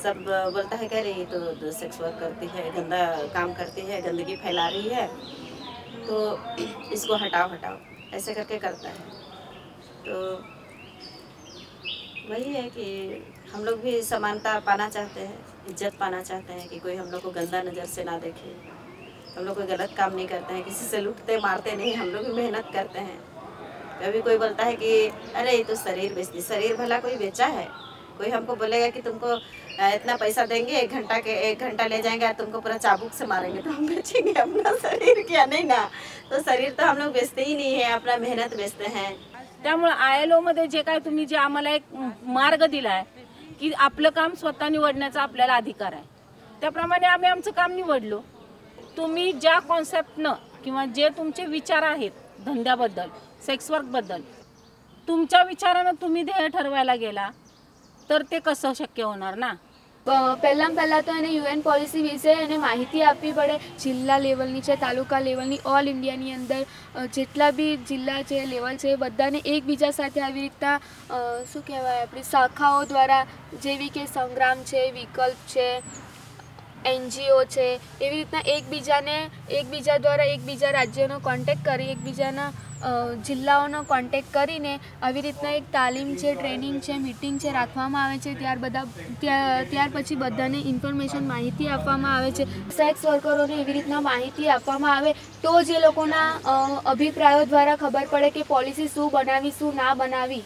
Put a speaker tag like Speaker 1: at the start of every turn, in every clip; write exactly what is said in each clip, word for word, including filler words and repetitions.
Speaker 1: सब बोलता है कि ये तो सेक्स वर्क करती है, गंदा काम करती है, गंदगी फैला रही है, तो इसको हटाओ हटाओ ऐसे करके करता है। तो वही है कि हम लोग भी समानता पाना चाहते हैं, इज्जत पाना चाहते हैं कि कोई हम लोग को गंदा नज़र से ना देखे। हम लोग कोई गलत काम नहीं करते हैं, किसी से लूटते मारते नहीं, हम लोग भी मेहनत करते हैं। कभी कोई बोलता है कि अरे ये तो शरीर बेचती, शरीर भला कोई बेचा है? कोई हमको बोलेगा कि तुमको इतना पैसा देंगे, एक घंटा के एक घंटा ले जाएंगे और तुमको पूरा चाबुक से मारेंगे, तो हम बेचेंगे अपना शरीर क्या? नहीं ना। तो शरीर तो हम लोग बेचते ही नहीं है, अपना मेहनत बेचते हैं।
Speaker 2: त्यामुळे आय एल ओमध्ये जे काय तुम्ही जे आम्हाला एक मार्ग दिला आहे की आपलं काम स्वतः निवडण्याचा आपल्याला अधिकार आहे, त्याप्रमाणे आम्ही आमचं काम निवडलो। तुम्ही ज्या कॉन्सेप्टनं किंवा जे तुमचे विचार आहेत धंद्याबद्दल, सेक्स वर्कबद्दल, तुमच्या विचारानं तुम्ही ध्येय ठरवायला गेला तर ते कसं शक्य होणार ना।
Speaker 3: પહેલાં પહેલાં તો એને યુએન પોલિસી વિશે એને માહિતી આપવી પડે। જિલ્લા લેવલની છે, તાલુકા લેવલની, ઓલ ઇન્ડિયાની અંદર જેટલા બી જિલ્લા છે, લેવલ છે, બધાને એકબીજા સાથે આવી રીતના શું કહેવાય આપણી શાખાઓ દ્વારા, જેવી કે સંગ્રામ છે, વિકલ્પ છે, એનજીઓ છે, એવી રીતના એકબીજાને એકબીજા દ્વારા એકબીજા રાજ્યોનો કોન્ટેક્ટ કરી, એકબીજાના જિલ્લાઓનો કોન્ટેક્ટ કરીને આવી રીતના એક તાલીમ છે, ટ્રેનિંગ છે, મીટિંગ છે રાખવામાં આવે છે। ત્યાર બધા ત્યાર પછી બધાને ઇન્ફોર્મેશન માહિતી આપવામાં આવે છે। સેક્સ વર્કરોને એવી રીતના માહિતી આપવામાં આવે તો જ એ લોકોના અભિપ્રાયો દ્વારા ખબર પડે કે પોલિસી શું બનાવી, શું ના બનાવી।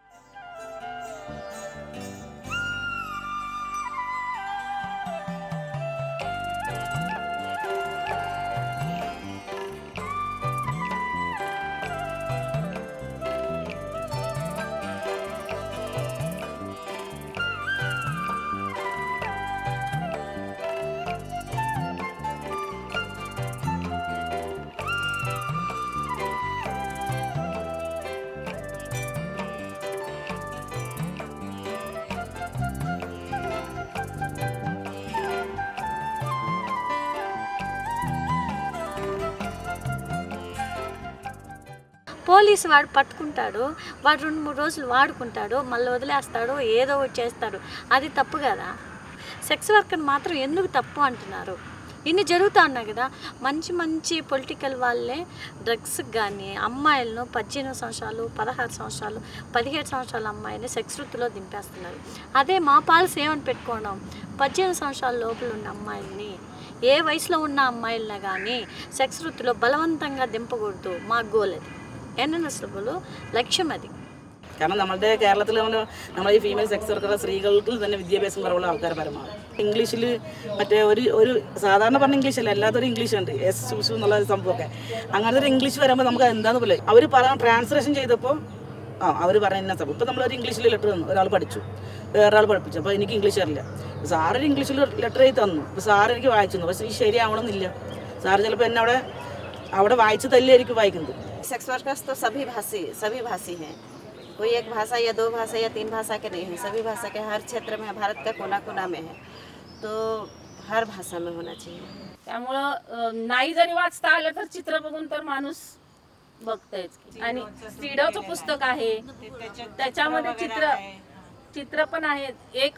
Speaker 4: పోలీసు వాడు పట్టుకుంటాడు, వాడు రెండు మూడు రోజులు వాడుకుంటాడు, మళ్ళీ వదిలేస్తాడు, ఏదో ఒకటి చేస్తాడు, అది తప్పు కదా। సెక్స్ వర్కర్ని మాత్రం ఎందుకు తప్పు అంటున్నారు? ఇన్ని జరుగుతూ ఉన్నాయి కదా। మంచి మంచి పొలిటికల్ వాళ్ళే డ్రగ్స్కి కానీ అమ్మాయిలను పద్దెనిమిది సంవత్సరాలు, పదహారు సంవత్సరాలు, పదిహేడు సంవత్సరాల అమ్మాయిని సెక్స్ వృత్తిలో దింపేస్తున్నారు। అదే మా పాలసీ ఏమని పెట్టుకోవడం, పద్దెనిమిది సంవత్సరాల లోపల ఉన్న అమ్మాయిల్ని, ఏ వయసులో ఉన్న అమ్మాయిలను కానీ సెక్స్ వృత్తిలో బలవంతంగా దింపకూడదు। మా గోల్ అది, N N S W ലക്ഷ്യം മതി।
Speaker 5: കാരണം നമ്മുടെ കേരളത്തിൽ നമ്മൾ നമ്മൾ ഈ ഫീമെയിൽ സെക്സ് വർക്കർ സ്ത്രീകൾക്ക് തന്നെ വിദ്യാഭ്യാസം കുറവുള്ള ആൾക്കാർ പരമാവധി ഇംഗ്ലീഷിൽ മറ്റേ ഒരു ഒരു സാധാരണ പറഞ്ഞ ഇംഗ്ലീഷല്ല, അല്ലാത്തൊരു ഇംഗ്ലീഷ് ഉണ്ട്, എസ് സൂസു എന്നുള്ള ഒരു സംഭവമൊക്കെ। അങ്ങനത്തെ ഒരു ഇംഗ്ലീഷ് വരുമ്പോൾ നമുക്ക് എന്താന്ന് പോലെ അവർ പറയാൻ ട്രാൻസ്ലേഷൻ ചെയ്തപ്പോൾ ആ അവർ പറഞ്ഞ എന്നാ സംഭവം। ഇപ്പോൾ നമ്മളൊരു ഇംഗ്ലീഷിൽ ലെറ്റർ തന്നു, ഒരാൾ പഠിച്ചു, വേറൊരാൾ പഠിപ്പിച്ചു, അപ്പോൾ എനിക്ക് ഇംഗ്ലീഷ് അറിയില്ല, സാറൊരു ഇംഗ്ലീഷിൽ ലെറ്റർ എഴുതി തന്നു, അപ്പോൾ സാർ എനിക്ക് വായിച്ചു തന്നു, പക്ഷേ ഈ ശരിയാവണമെന്നില്ല, സാറ് ചിലപ്പോൾ എന്നെ അവിടെ അവിടെ വായിച്ച് തന്നെയായിരിക്കും വായിക്കുന്നത്।
Speaker 1: सेक्स वर्कर्स तो सभी भाषी सभी भाषी हैं, कोई एक भाषा या दो भाषा या तीन भाषा के नहीं है, सभी भाषा के हर क्षेत्र में, भारत का कोना कोना में है, तो हर भाषा में होना चाहिए।
Speaker 2: त्यामुळं नाही जरी वाचता आलं तर चित्र बघून तर माणूस बघतयच। आणि सीडोचं पुस्तक आहे, त्याच्यामध्ये चित्र चित्र पण आहे। एक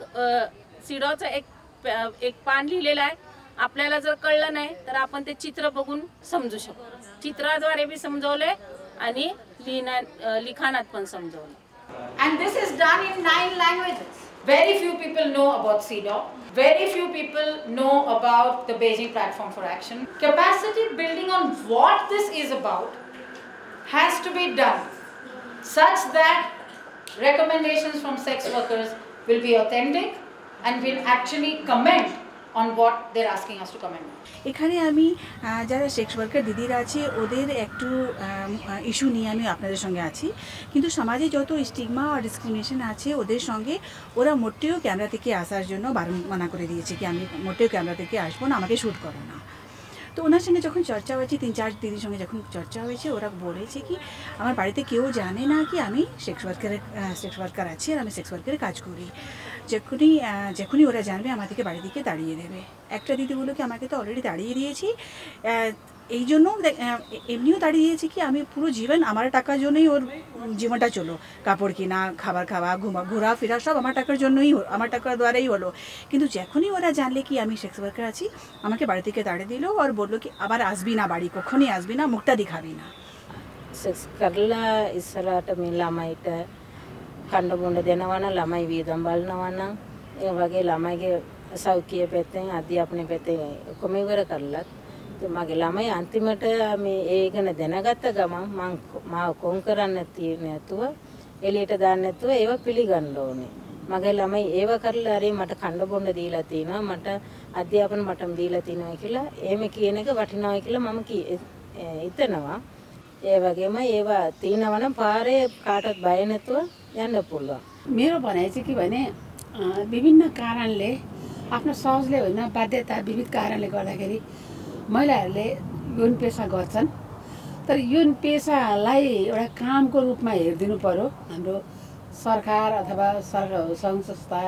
Speaker 2: सीडोचं एक एक पान लिहिलेलं आहे, आपल्याला जर कळलं नाही तर आपण ते चित्र बघून समजू शकतो। चित्राद्वारे भी समजवले आणि लिखाणात पण समजवले।
Speaker 6: And this is done in nine languages. Very few people know about C D O. Very few people know about the Beijing Platform for Action. Capacity building on what this is about has to be done such that recommendations from sex workers will be authentic and will actually comment on what they're asking us to comment.
Speaker 7: এখানে আমি যারা sex worker দিদিরা আছে ওদের একটু issue নিয়ে আমি আপনাদের সঙ্গে আছি, কিন্তু সমাজে যত স্টিগমা আর ডিসক্রিমিনেশন আছে ওদের সঙ্গে ওরা মোটেও ক্যামেরা থেকে আসার জন্য বারণ মানা করে দিয়েছে কি আমি মোটেও ক্যামেরা থেকে আসবো না, আমাকে শ্যুট করো না। তো ওনার সঙ্গে যখন চর্চা হয়েছে, তিন চার দিদির সঙ্গে যখন চর্চা হয়েছে, ওরা বলেছে কি আমার বাড়িতে কেউ জানে না কি আমি সেক্স ওয়ার্কারের সেক্স ওয়ার্কার আছি আর আমি সেক্স ওয়ার্কারের কাজ করি। যখনই যখনই ওরা জানবে আমাদেরকে বাড়ি দিকে তাড়িয়ে দেবে। একটা দিদি বলো কি আমাকে তো অলরেডি তাড়িয়ে দিয়েছি, এই জন্য এমনিও দাঁড়িয়ে দিয়েছি কি আমি পুরো জীবন আমার টাকার জন্যই ওর জীবনটা চলো, কাপড় কেনা, খাবার খাওয়া, ঘুমা ঘোরাফেরা সব আমার টাকার জন্যই আমার টাকার দ্বারাই হলো। কিন্তু যখনই ওরা জানলে কি আমি সেক্স ওয়ার্কার আছি, আমাকে বাড়ি থেকে তাড়িয়ে দিল আর বললো কি আবার আসবি না বাড়ি, কখনই আসবি না, মুখটা দেখাবি না।
Speaker 8: සෙක්ස් කරලා ඉස්සරහට මේ ළමයිට කන්න බොන්න දෙනවා නම් ළමයි වියදම් බලනවා නම් ඒ වගේ ළමයිගේ සෞඛ්‍ය පැත්තෙන් අධ්‍යාපන පැත්තෙන් ඔක්කොම ඉවර කරලත් මගේ ළමයි අන්තිමට මේ ඒ ගැන දැනගත්ත ගමන් මම මාව කොන් කරන්න තියෙන්නේ නැතුව එළියට දාන්න නැතුව ඒව පිළිගන්න ඕනේ. මගේ ළමයි ඒව කරලා හරි මට කන්න බොන්න දීලා තිනවා, මට අධ්‍යාපන මටම දීලා තිනවා කියලා එහෙම කියන එක වටිනවා කියලා මම හිතනවා. ඒ වගේම ඒවා තිනවනම් පාරේ කාටවත් බය නැතුව යන්න පුළුවන්.
Speaker 9: मेरो भनाइ चाहिँ के भने विभिन्न कारणले आफ्नो सहजले होइन बाध्यता विविध कारणले गर्दाखेरि महिलाहरूले यौन पेसा गर्छन्। तर यौन पेसालाई एउटा कामको रूपमा हेरिदिनु पर्यो। हाम्रो सरकार अथवा सरकार सङ्घ संस्था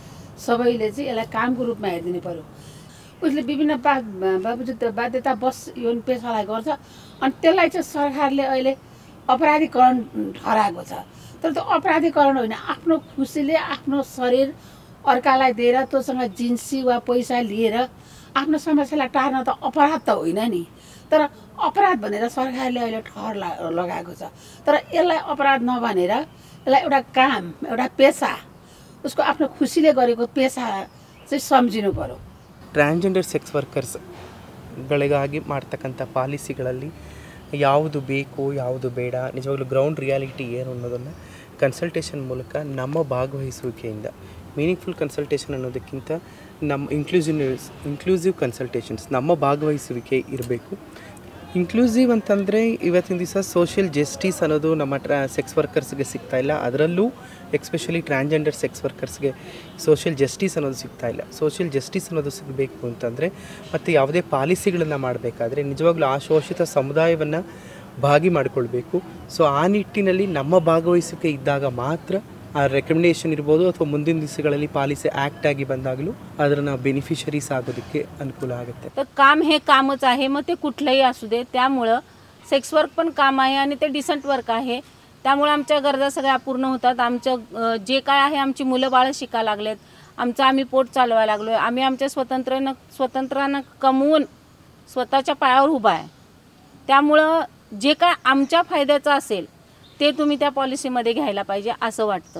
Speaker 9: सबैले चाहिँ यसलाई कामको रूपमा हेरिदिनु पर्यो। उसले विभिन्न बा बावजुद बाध्यता बस यौन पेसालाई गर्छ अनि त्यसलाई चाहिँ सरकारले अहिले अपराधीकरण ठहराएको छ। तर त्यो अपराधीकरण होइन, आफ्नो खुसीले आफ्नो शरीर अर्कालाई दिएर त्योसँग जिन्सी वा पैसा लिएर आफ्नो समस्यालाई टार्न त अपराध त होइन नि। तर अपराध भनेर सरकारले अहिले ठहर लगाएको छ। तर यसलाई अपराध नभनेर यसलाई एउटा काम, एउटा पेसा, उसको आफ्नो खुसीले गरेको पेसा चाहिँ सम्झिनु पर्यो।
Speaker 10: ಟ್ರಾನ್ಸ್ಜೆಂಡರ್ ಸೆಕ್ಸ್ ವರ್ಕರ್ಸ್ಗಳಿಗಾಗಿ ಮಾಡ್ತಕ್ಕಂಥ ಪಾಲಿಸಿಗಳಲ್ಲಿ ಯಾವುದು ಬೇಕು ಯಾವುದು ಬೇಡ, ನಿಜವಾಗ್ಲೂ ಗ್ರೌಂಡ್ ರಿಯಾಲಿಟಿ ಏನು ಅನ್ನೋದನ್ನು ಕನ್ಸಲ್ಟೇಷನ್ ಮೂಲಕ ನಮ್ಮ ಭಾಗವಹಿಸುವಿಕೆಯಿಂದ, ಮೀನಿಂಗ್ಫುಲ್ ಕನ್ಸಲ್ಟೇಷನ್ ಅನ್ನೋದಕ್ಕಿಂತ ನಮ್ಮ ಇನ್ಕ್ಲೂಸಿವ್ ಇನ್ಕ್ಲೂಸಿವ್ ಕನ್ಸಲ್ಟೇಷನ್ಸ್ ನಮ್ಮ ಭಾಗವಹಿಸುವಿಕೆ ಇರಬೇಕು. ಇನ್ಕ್ಲೂಸಿವ್ ಅಂತಂದರೆ ಇವತ್ತಿನ ದಿವಸ ಸೋಷಿಯಲ್ ಜಸ್ಟಿಸ್ ಅನ್ನೋದು ನಮ್ಮ ಟ್ರಾ ಸೆಕ್ಸ್ ವರ್ಕರ್ಸ್ಗೆ ಸಿಗ್ತಾ ಇಲ್ಲ. ಅದರಲ್ಲೂ ಎಕ್ಸ್ಪೆಷಲಿ ಟ್ರಾನ್ಸ್ಜೆಂಡರ್ ಸೆಕ್ಸ್ ವರ್ಕರ್ಸ್ಗೆ ಸೋಷಿಯಲ್ ಜಸ್ಟಿಸ್ ಅನ್ನೋದು ಸಿಗ್ತಾ ಇಲ್ಲ. ಸೋಷಿಯಲ್ ಜಸ್ಟಿಸ್ ಅನ್ನೋದು ಸಿಗಬೇಕು ಅಂತಂದರೆ ಮತ್ತು ಯಾವುದೇ ಪಾಲಿಸಿಗಳನ್ನು ಮಾಡಬೇಕಾದ್ರೆ ನಿಜವಾಗ್ಲೂ ಆ ಶೋಷಿತ ಸಮುದಾಯವನ್ನು ಭಾಗಿ ಮಾಡಿಕೊಳ್ಬೇಕು. ಸೊ ಆ ನಿಟ್ಟಿನಲ್ಲಿ ನಮ್ಮ ಭಾಗವಹಿಸುವಿಕೆ ಇದ್ದಾಗ ಮಾತ್ರ ಆ ರೆಕಮೆಂಡೇಷನ್ ಇರ್ಬೋದು ಅಥವಾ ಮುಂದಿನ दिवसाಗಳಲ್ಲಿ ಪಾಲಿಸಿ ॲक्ट ಆಗಿ ಬಂದಾಗಲೂ ಅದರ ನಾವು ಬೆನಿಫಿಷರೀಸ್ ಆಗೋದಕ್ಕೆ ಅನುಕೂಲ ಆಗುತ್ತೆ.
Speaker 2: तर काम हे कामच आहे, मग ते कुठलंही असू दे. त्यामुळं सेक्स वर्क पण काम आहे आणि ते डिसेंट वर्क आहे. त्यामुळे आमच्या गरजा सगळ्या अपूर्ण होतात. आमचं जे काय आहे, आमची मुलं बाळं शिकायला लागलेत, आमचं आम्ही पोट चालवायला लागलो आहे, आम्ही आमच्या स्वतंत्रानं स्वतंत्रानं कमवून स्वतःच्या पायावर उभा आहे. त्यामुळं जे काय आमच्या फायद्याचं असेल ते तुम्ही त्या पॉलिसीमध्ये घ्यायला पाहिजे असं वाटतं.